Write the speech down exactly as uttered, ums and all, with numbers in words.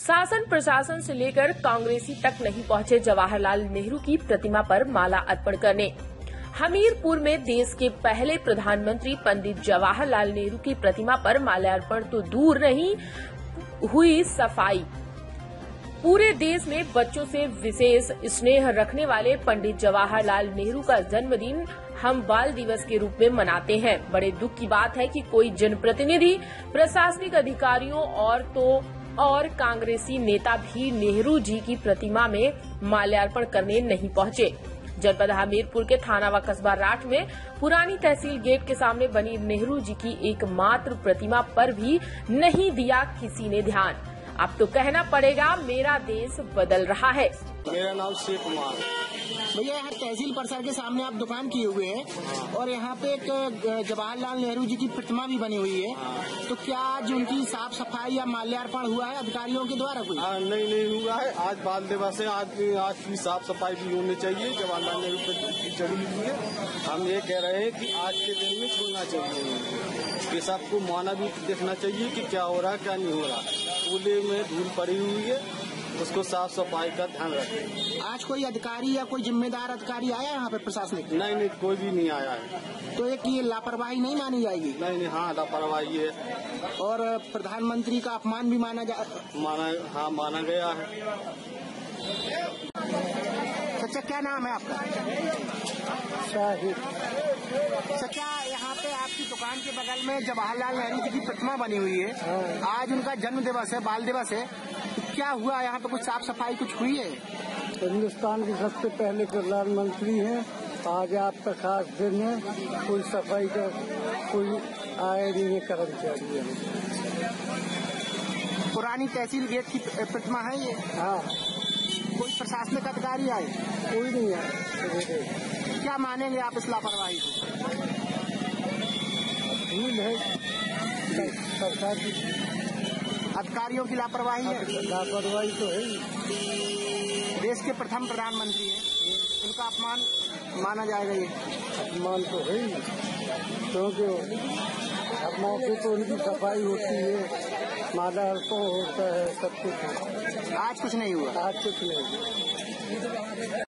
शासन प्रशासन से लेकर कांग्रेसी तक नहीं पहुंचे जवाहरलाल नेहरू की प्रतिमा पर माला अर्पण करने। हमीरपुर में देश के पहले प्रधानमंत्री पंडित जवाहरलाल नेहरू की प्रतिमा पर माल्यार्पण तो दूर नहीं हुई सफाई। पूरे देश में बच्चों से विशेष स्नेह रखने वाले पंडित जवाहरलाल नेहरू का जन्मदिन हम बाल दिवस के रूप में मनाते हैं। बड़े दुख की बात है कि कोई जनप्रतिनिधि, प्रशासनिक अधिकारियों और तो और कांग्रेसी नेता भी नेहरू जी की प्रतिमा में माल्यार्पण करने नहीं पहुंचे। जनपद हमीरपुर के थाना व कस्बा राठ में पुरानी तहसील गेट के सामने बनी नेहरू जी की एकमात्र प्रतिमा पर भी नहीं दिया किसी ने ध्यान। अब तो कहना पड़ेगा मेरा देश बदल रहा है। मेरा नाम शिव कुमार। भैया यहाँ तहसील परिसर के सामने आप दुकान किए हुए हैं और यहाँ पे एक जवाहरलाल नेहरू जी की प्रतिमा भी बनी हुई है, तो क्या आज उनकी साफ सफाई या माल्यार्पण हुआ है अधिकारियों के द्वारा? कोई आ, नहीं नहीं हुआ है। आज बाल दिवस है, आज आज की साफ सफाई भी होनी चाहिए। जवाहरलाल नेहरू की जड़ी हुई है। हम ये कह रहे हैं कि आज के दिन में छोड़ना चाहिए, ये सबको माना भी देखना चाहिए कि क्या हो रहा है क्या नहीं हो रहा। कूले में धूल पड़ी हुई है, उसको साफ सफाई का ध्यान रखें। आज कोई अधिकारी या कोई जिम्मेदार अधिकारी आया यहाँ पे प्रशासनिक? नहीं नहीं, कोई भी नहीं आया है। तो एक ये लापरवाही नहीं मानी जाएगी? नहीं नहीं, हाँ लापरवाही है। और प्रधानमंत्री का अपमान भी माना जा माना हाँ माना गया है। सच्चा क्या नाम है आपका? शाहिद। सच्चा, यहाँ पे आपकी दुकान के बगल में जवाहरलाल नेहरू जी की प्रतिमा बनी हुई है। आज उनका जन्म दिवस है, बाल दिवस है, तो क्या हुआ यहाँ पे? कुछ साफ सफाई कुछ हुई है? हिंदुस्तान के सबसे पहले प्रधानमंत्री हैं, आज आपका खास दिन है, कोई सफाई का कोई आए नहीं है कर्मचारी है। पुरानी तहसील गेट की प्रतिमा है ये? हाँ। कोई प्रशासनिक अधिकारी आए? कोई नहीं है। क्या मानेंगे आप इस लापरवाही को? भूल है सरकार की, अधिकारियों की लापरवाही है। लापरवाही तो है ही। देश के प्रथम प्रधानमंत्री हैं, उनका अपमान माना जाएगा ये? अपमान तो है ही, क्योंकि हर मौके तो उनकी सफाई होती है, माल्यार्पण होता है, सब कुछ। आज कुछ नहीं हुआ? आज कुछ नहीं।